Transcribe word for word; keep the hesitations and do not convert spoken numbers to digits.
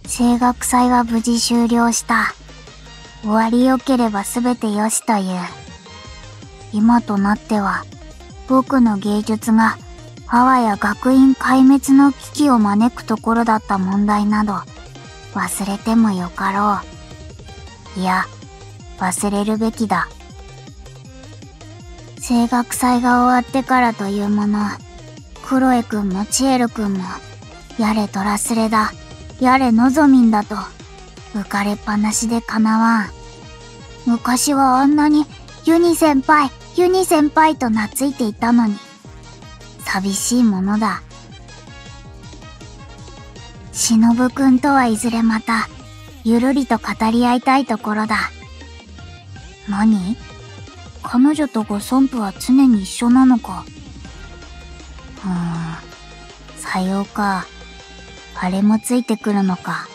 声楽祭は無事終了した。終わりよければすべてよしという。今となっては、僕の芸術が、あわや学院壊滅の危機を招くところだった問題など、忘れてもよかろう。いや、忘れるべきだ。声楽祭が終わってからというもの、クロエくんもチエルくんも、やれトラスレだ、やれのぞみんだと、浮かれっぱなしでかなわん。昔はあんなに、ユニ先輩、ユニ先輩と懐いていたのに、寂しいものだ。しのぶくんとはいずれまた、ゆるりと語り合いたいところだ。何？彼女とご尊父は常に一緒なのか。うーん、さようか。あれもついてくるのか。